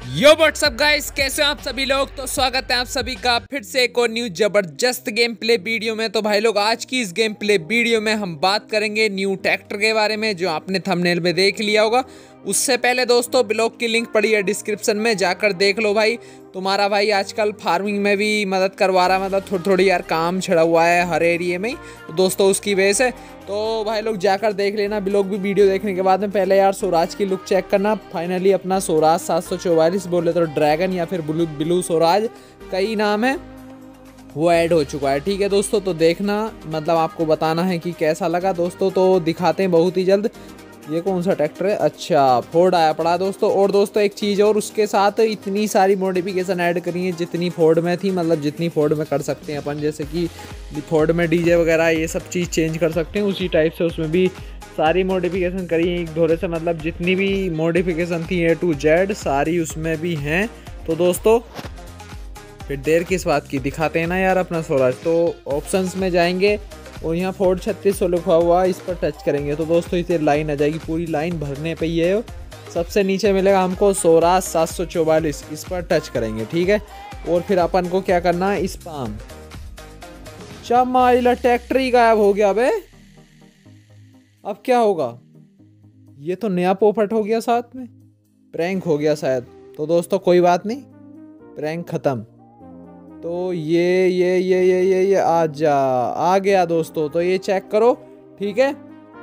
यो WhatsApp guys, कैसे हो आप सभी लोग। तो स्वागत है आप सभी का फिर से एक और न्यू जबरदस्त गेम प्ले वीडियो में। तो भाई लोग, आज की इस गेम प्ले वीडियो में हम बात करेंगे न्यू ट्रैक्टर के बारे में, जो आपने थंबनेल में देख लिया होगा। उससे पहले दोस्तों, ब्लॉग की लिंक पड़ी है डिस्क्रिप्शन में, जाकर देख लो भाई। तुम्हारा भाई आजकल फार्मिंग में भी मदद करवा रहा है, मतलब थोड़ी थोड़ी यार काम छिड़ा हुआ है हर एरिया में ही, तो दोस्तों उसकी वजह से। तो भाई लोग जाकर देख लेना ब्लॉग भी। वीडियो देखने के बाद में पहले यार स्वराज की लुक चेक करना। फाइनली अपना स्वराज 744 बोले तो ड्रैगन या फिर ब्लू स्वराज, कई नाम है, वो ऐड हो चुका है। ठीक है दोस्तों, तो देखना, मतलब आपको बताना है कि कैसा लगा दोस्तों। तो दिखाते हैं बहुत ही जल्द। ये कौन सा ट्रैक्टर है? अच्छा, फोर्ड आया पड़ा दोस्तों। और दोस्तों एक चीज़ और, उसके साथ इतनी सारी मॉडिफिकेशन ऐड करी है जितनी फोर्ड में थी, मतलब जितनी फोर्ड में कर सकते हैं अपन, जैसे कि फोर्ड में डीजे वगैरह ये सब चीज़ चेंज कर सकते हैं, उसी टाइप से उसमें भी सारी मॉडिफिकेशन करी है एक धोरे से। मतलब जितनी भी मॉडिफिकेशन थी A to Z सारी उसमें भी हैं। तो दोस्तों फिर देर किस बात की, दिखाते हैं ना यार अपना स्वराज। तो ऑप्शंस में जाएंगे और यहाँ फोर्ड 3600 लिखा हुआ, इस पर टच करेंगे तो दोस्तों इसे लाइन आ जाएगी, पूरी लाइन भरने पे ये सबसे नीचे मिलेगा हमको स्वराज 744, इस पर टच करेंगे। ठीक है, और फिर अपन को क्या करना है, स्पैम। चमाइला ट्रैक्टर ही गायब हो गया बे, अब क्या होगा? ये तो नया पोपट हो गया, साथ में प्रैंक हो गया शायद। तो दोस्तों कोई बात नहीं, प्रैंक खत्म। तो ये आ गया दोस्तों। तो ये चेक करो, ठीक है,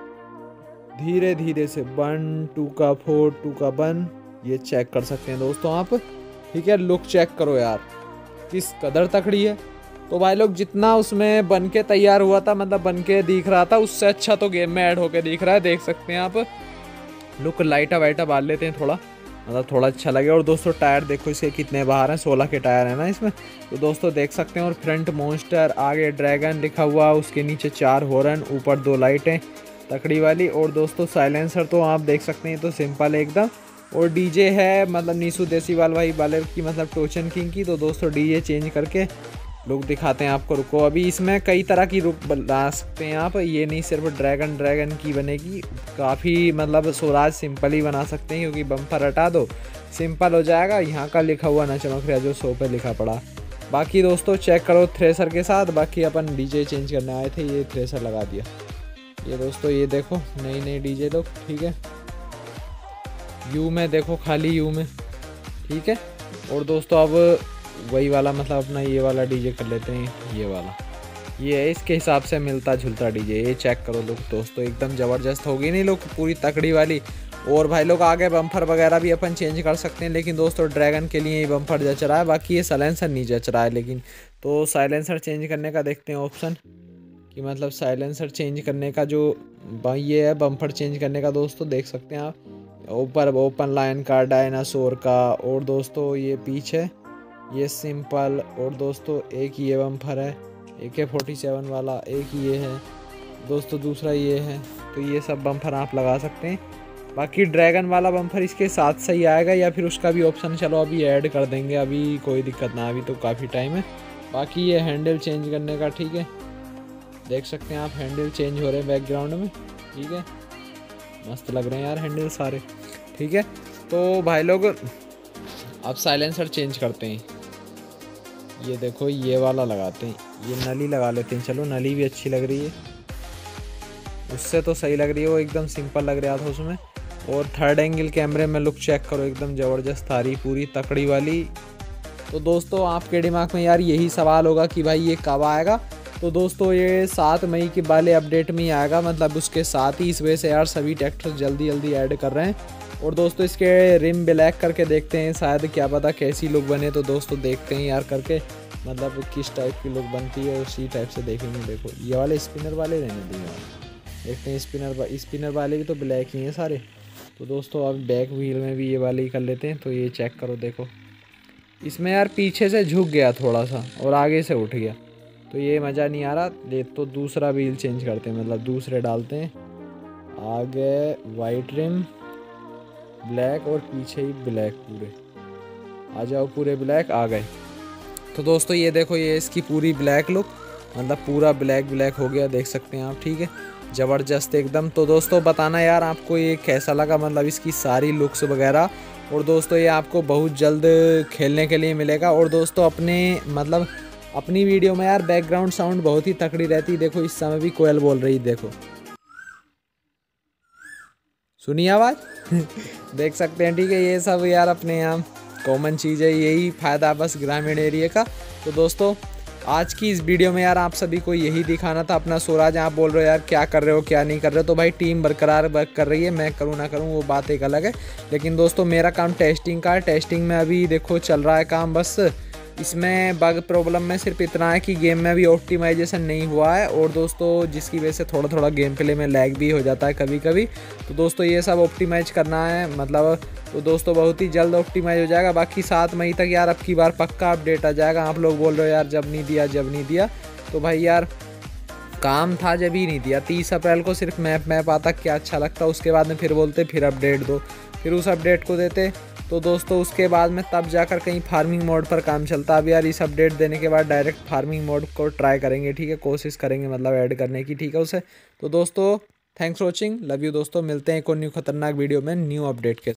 धीरे धीरे से 1 2 का 4 2 का 1, ये चेक कर सकते हैं दोस्तों आप। ठीक है, लुक चेक करो यार किस कदर तकड़ी है। तो भाई लोग जितना उसमें बन के तैयार हुआ था, मतलब बन के दिख रहा था, उससे अच्छा तो गेम में ऐड होके दिख रहा है, देख सकते हैं आप। लुक लाइटा वाइटा बाल लेते हैं थोड़ा, मतलब थोड़ा अच्छा लगे। और दोस्तों टायर देखो इसके कितने बाहर हैं, 16 के टायर हैं ना इसमें, तो दोस्तों देख सकते हैं। और फ्रंट मॉन्स्टर, आगे ड्रैगन लिखा हुआ, उसके नीचे 4 हॉर्न, ऊपर 2 लाइटें तकड़ी वाली। और दोस्तों साइलेंसर तो आप देख सकते हैं, तो सिंपल एकदम। और डीजे है, मतलब नीसू देसीवाल भाई वाले की, मतलब टोचन किंग की। तो दोस्तों डीजे चेंज करके लुक दिखाते हैं आपको। रुको, अभी इसमें कई तरह की लुक बना सकते हैं आप, ये नहीं सिर्फ ड्रैगन की बनेगी, काफ़ी मतलब स्वराज सिंपल ही बना सकते हैं, क्योंकि बम्पर हटा दो सिंपल हो जाएगा। यहाँ का लिखा हुआ ना चमक रहा, जो 100 पे लिखा पड़ा। बाकी दोस्तों चेक करो थ्रेसर के साथ। बाकी अपन डीजे चेंज करने आए थे, ये थ्रेसर लगा दिया। ये दोस्तों ये देखो नई डीजे लोग, ठीक है, यू में देखो, खाली यू में, ठीक है। और दोस्तों अब वही वाला, मतलब अपना ये वाला डीजे कर लेते हैं, ये वाला, ये है इसके हिसाब से मिलता जुलता डीजे। ये चेक करो लोग दोस्तों, एकदम ज़बरदस्त होगी नहीं लोग, पूरी तकड़ी वाली। और भाई लोग आगे बम्पर वगैरह भी अपन चेंज कर सकते हैं, लेकिन दोस्तों ड्रैगन के लिए ही बम्पर जच रहा है, बाकी ये साइलेंसर नहीं जच रहा है। लेकिन तो साइलेंसर चेंज करने का देखते हैं ऑप्शन, कि मतलब साइलेंसर चेंज करने का जो ये है, बम्पर चेंज करने का दोस्तों देख सकते हैं आप। ऊपर ओपन लाइन का, डायनासोर का, और दोस्तों ये पीछे ये सिंपल। और दोस्तों एक ये बम्पर है, AK-47 वाला, एक ये है दोस्तों, दूसरा ये है। तो ये सब बम्पर आप लगा सकते हैं। बाकी ड्रैगन वाला बम्पर इसके साथ सही आएगा, या फिर उसका भी ऑप्शन चलो अभी ऐड कर देंगे, अभी कोई दिक्कत ना, अभी तो काफ़ी टाइम है। बाकी ये हैंडल चेंज करने का, ठीक है, देख सकते हैं आप, हैंडल चेंज हो रहे हैं बैकग्राउंड में, ठीक है, मस्त लग रहे हैं यार हैंडल सारे, ठीक है। तो भाई लोग अब साइलेंसर चेंज करते हैं, ये देखो ये वाला लगाते हैं, ये नली लगा लेते हैं। चलो नली भी अच्छी लग रही है, उससे तो सही लग रही है, वो एकदम सिंपल लग रहा था उसमें। और थर्ड एंगल कैमरे में लुक चेक करो, एकदम ज़बरदस्त आ रही, पूरी तकड़ी वाली। तो दोस्तों आपके दिमाग में यार यही सवाल होगा कि भाई ये कब आएगा। तो दोस्तों ये 7 मई के वाले अपडेट में ही आएगा, मतलब उसके साथ ही, इस वजह से यार सभी ट्रैक्टर जल्दी जल्दी ऐड कर रहे हैं। और दोस्तों इसके रिम ब्लैक करके देखते हैं, शायद क्या पता कैसी लुक बने। तो दोस्तों देखते हैं यार करके, मतलब किस टाइप की लुक बनती है, उसी टाइप से देखेंगे। देखो ये वाले स्पिनर वाले रहने देंगे, देखते हैं स्पिनर वाले भी तो ब्लैक ही हैं सारे। तो दोस्तों अब बैक व्हील में भी ये वाले ही कर लेते हैं। तो ये चेक करो, देखो इसमें यार पीछे से झुक गया थोड़ा सा और आगे से उठ गया, तो ये मज़ा नहीं आ रहा। ले तो दूसरा व्हील चेंज करते हैं, मतलब दूसरे डालते हैं। आगे वाइट रिम ब्लैक और पीछे ही ब्लैक, पूरे आ जाओ, पूरे ब्लैक आ गए। तो दोस्तों ये देखो, ये इसकी पूरी ब्लैक लुक, मतलब पूरा ब्लैक हो गया, देख सकते हैं आप, ठीक है, ज़बरदस्त एकदम। तो दोस्तों बताना यार आपको ये कैसा लगा, मतलब इसकी सारी लुक्स वगैरह और दोस्तों ये आपको बहुत जल्द खेलने के लिए मिलेगा। और दोस्तों अपनी वीडियो में यार बैकग्राउंड साउंड बहुत ही तकड़ी रहती है। देखो इस समय भी कोयल बोल रही, देखो सुनिए आवाज़ देख सकते हैं, ठीक है। ये सब यार अपने यहाँ कॉमन चीज़ है, यही फ़ायदा बस ग्रामीण एरिया का। तो दोस्तों आज की इस वीडियो में यार आप सभी को यही दिखाना था। अपना स्वराज आप बोल रहे हो यार क्या कर रहे हो क्या नहीं कर रहे हो, तो भाई टीम बरकरार वर्क कर रही है, मैं करूँ ना करूँ वो बात एक अलग है। लेकिन दोस्तों मेरा काम टेस्टिंग का है, टेस्टिंग में अभी देखो चल रहा है काम। बस इसमें बग प्रॉब्लम में सिर्फ इतना है कि गेम में अभी ऑप्टिमाइजेशन नहीं हुआ है, और दोस्तों जिसकी वजह से थोड़ा थोड़ा गेम प्ले में लैग भी हो जाता है कभी कभी। तो दोस्तों ये सब ऑप्टिमाइज करना है, तो दोस्तों बहुत ही जल्द ऑप्टिमाइज हो जाएगा। बाकी 7 मई तक यार अब की बार पक्का अपडेट आ जाएगा। आप लोग बोल रहे हो यार जब नहीं दिया, तो भाई यार काम था जब ही नहीं दिया। 30 अप्रैल को सिर्फ मैप आता, क्या अच्छा लगता। उसके बाद में फिर बोलते फिर अपडेट दो, फिर उस अपडेट को देते। तो दोस्तों उसके बाद में तब जाकर कहीं फार्मिंग मोड पर काम चलता। अब यार इस अपडेट देने के बाद डायरेक्ट फार्मिंग मोड को ट्राई करेंगे, ठीक है, कोशिश करेंगे ऐड करने की, ठीक है उसे। तो दोस्तों thanks for watching, love you दोस्तों, मिलते हैं एक और न्यू खतरनाक वीडियो में न्यू अपडेट के।